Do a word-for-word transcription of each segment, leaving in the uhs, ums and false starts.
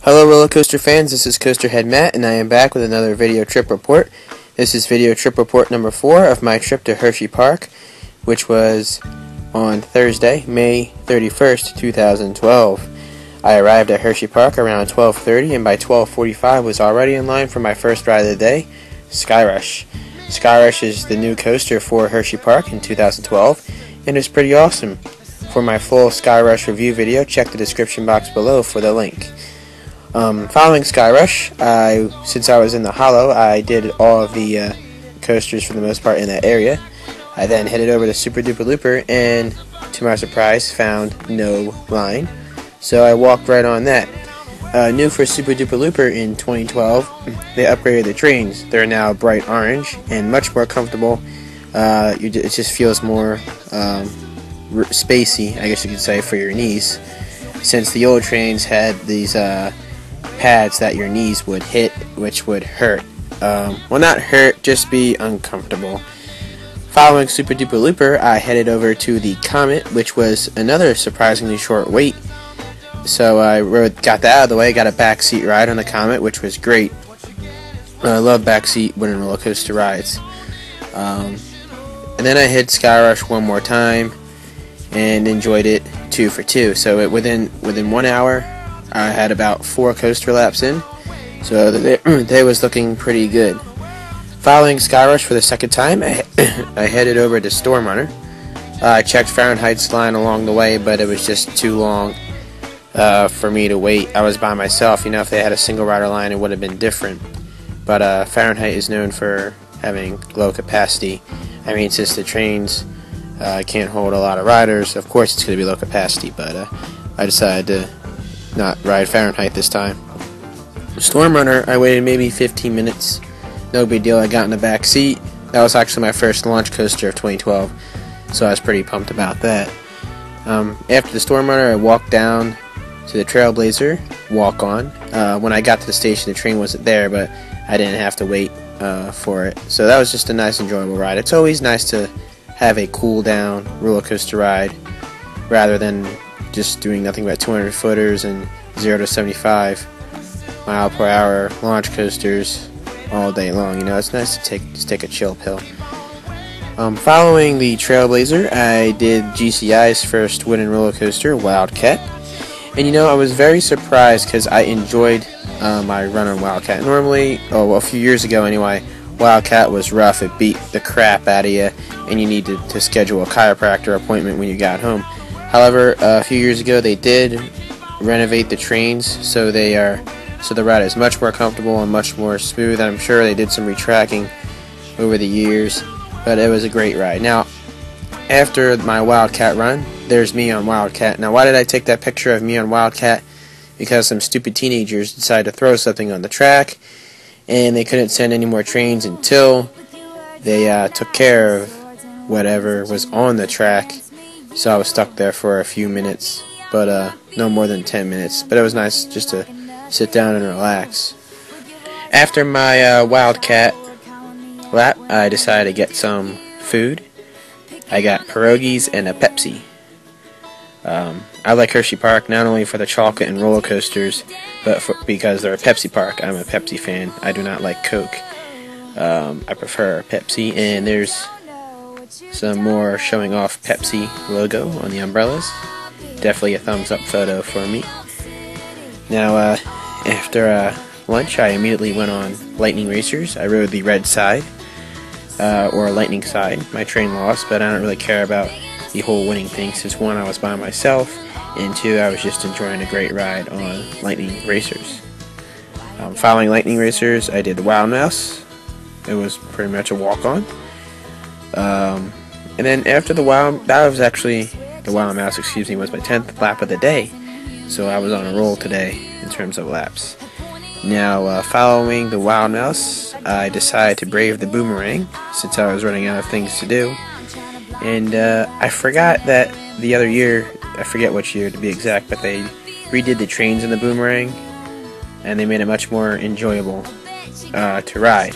Hello roller coaster fans, this is Coasterhead Matt and I am back with another video trip report. This is video trip report number four of my trip to Hershey Park, which was on Thursday, May thirty-first, two thousand twelve. I arrived at Hershey Park around twelve thirty and by twelve forty-five was already in line for my first ride of the day, Skyrush. Skyrush is the new coaster for Hershey Park in two thousand twelve and is pretty awesome. For my full Skyrush review video, check the description box below for the link. Um, following Skyrush, I, since I was in the Hollow, I did all of the uh, coasters for the most part in that area. I then headed over to Super Duper Looper and, to my surprise, found no line. So I walked right on that. Uh, new for Super Duper Looper in twenty twelve, they upgraded the trains. They're now bright orange and much more comfortable. Uh, you, it just feels more um, spacey, I guess you could say, for your knees. Since the old trains had these uh, pads that your knees would hit, which would hurt. Um, well, not hurt, just be uncomfortable. Following Super Duper Looper, I headed over to the Comet, which was another surprisingly short wait. So I rode, got that out of the way, got a backseat ride on the Comet, which was great. I love backseat wooden roller coaster rides. Um, and then I hit Skyrush one more time and enjoyed it two for two. So it, within within one hour, I had about four coaster laps in, so the day was looking pretty good. Following Skyrush for the second time, I, I headed over to Storm Runner. Uh, I checked Fahrenheit's line along the way, but it was just too long uh, for me to wait. I was by myself. You know, if they had a single rider line, it would have been different. But uh, Fahrenheit is known for having low capacity. I mean, since the trains uh, can't hold a lot of riders, of course it's going to be low capacity, but uh, I decided to not ride Fahrenheit this time. Storm Runner, I waited maybe fifteen minutes. No big deal, I got in the back seat. That was actually my first launch coaster of twenty twelve, so I was pretty pumped about that. Um, after the Storm Runner, I walked down to the Trailblazer, walk on. Uh, when I got to the station, the train wasn't there, but I didn't have to wait uh, for it. So that was just a nice, enjoyable ride. It's always nice to have a cool down roller coaster ride rather than just doing nothing but two hundred footers and zero to seventy-five mile per hour launch coasters all day long. You know, it's nice to take just take a chill pill. Um, following the Trailblazer, I did G C I's first wooden roller coaster, Wildcat, and you know, I was very surprised because I enjoyed uh, my run on Wildcat. Normally, oh, well, a few years ago anyway, Wildcat was rough. It beat the crap out of you, and you needed to schedule a chiropractor appointment when you got home. However, uh, a few years ago they did renovate the trains, so they are so the ride is much more comfortable and much more smooth. I'm sure they did some retracking over the years, but it was a great ride. Now, after my Wildcat run, there's me on Wildcat. Now, why did I take that picture of me on Wildcat? Because some stupid teenagers decided to throw something on the track, and they couldn't send any more trains until they uh, took care of whatever was on the track. So I was stuck there for a few minutes, but uh, no more than ten minutes. But it was nice just to sit down and relax. After my uh, Wildcat lap, I decided to get some food. I got pierogies and a Pepsi. Um, I like Hershey Park not only for the chocolate and roller coasters, but for, because they're a Pepsi park. I'm a Pepsi fan. I do not like Coke. Um, I prefer Pepsi, and there's some more showing off Pepsi logo on the umbrellas. Definitely a thumbs up photo for me. Now, uh, after uh, lunch, I immediately went on Lightning Racers. I rode the red side, uh, or lightning side. My train lost, but I don't really care about the whole winning thing, since one, I was by myself, and two, I was just enjoying a great ride on Lightning Racers. Um, following Lightning Racers, I did the Wild Mouse. It was pretty much a walk-on. Um, and then after the Wild, that was actually, the Wild Mouse, excuse me, was my tenth lap of the day. So I was on a roll today in terms of laps. Now, uh, following the Wild Mouse, I decided to brave the Boomerang, since I was running out of things to do. And uh, I forgot that the other year, I forget which year to be exact, but they redid the trains in the Boomerang, and they made it much more enjoyable uh, to ride.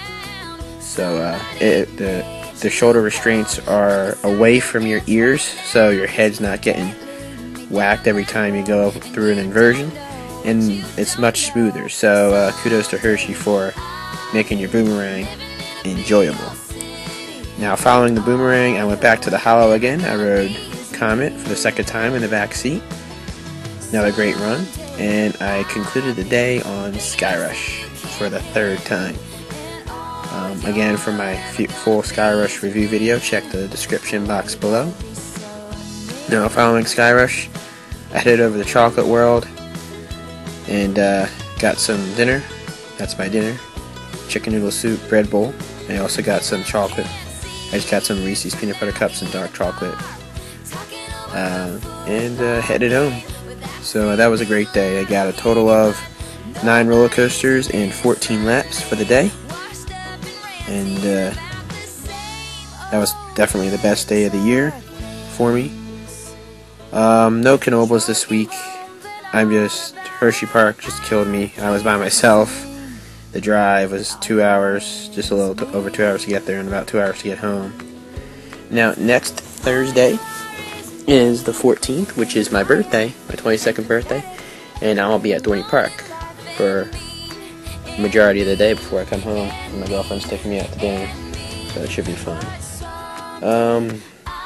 So uh, it, the The shoulder restraints are away from your ears, so your head's not getting whacked every time you go through an inversion. and it's much smoother. So uh, kudos to Hershey for making your boomerang enjoyable. Now, following the boomerang, I went back to the Hollow again. I rode Comet for the second time in the back seat. Another great run, and I concluded the day on Skyrush for the third time. Um, again, for my full Skyrush review video, check the description box below. Now, following Skyrush, I headed over to Chocolate World and uh, got some dinner. That's my dinner. Chicken noodle soup, bread bowl. And I also got some chocolate. I just got some Reese's peanut butter cups and dark chocolate. Uh, and uh, headed home. So uh, that was a great day. I got a total of nine roller coasters and fourteen laps for the day. And uh, that was definitely the best day of the year for me. Um, no Knoebels this week. I'm just, Hershey Park just killed me. I was by myself. The drive was two hours, just a little t over two hours to get there and about two hours to get home. Now, next Thursday is the fourteenth, which is my birthday, my twenty-second birthday, and I'll be at Dorney Park for the majority of the day before I come home. And my girlfriend's taking me out to dinner, so it should be fun. Um,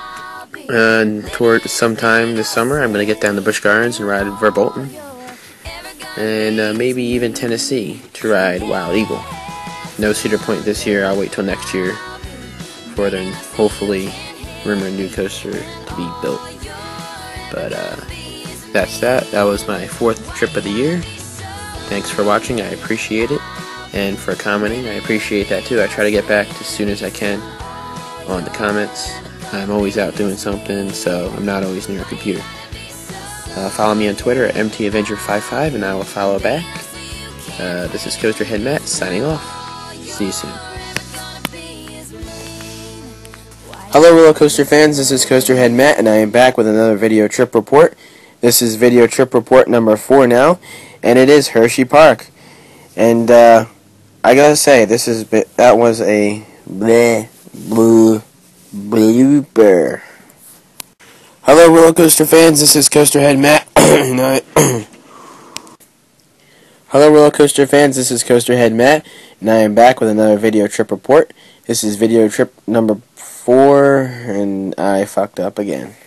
and toward sometime this summer, I'm going to get down to Busch Gardens and ride Verbolten, and uh, maybe even Tennessee to ride Wild Eagle. No Cedar Point this year. I'll wait till next year for then hopefully rumor new coaster to be built. But uh, that's that. That was my fourth trip of the year. Thanks for watching. I appreciate it, and for commenting, I appreciate that too. I try to get back as soon as I can on the comments. I'm always out doing something, so I'm not always near a computer. Uh, follow me on Twitter at M T Avenger fifty-five, and I will follow back. Uh, this is Coaster Head Matt signing off. See you soon. Hello roller coaster fans, this is Coaster Head Matt, and I am back with another video trip report. This is video trip report number four now, and it is Hershey Park. And uh, I gotta say, this is that was a bleh blue blooper. Hello roller coaster fans, this is Coaster Head Matt. and I Hello roller coaster fans, this is Coaster Head Matt, and I am back with another video trip report. This is video trip number four, and I fucked up again.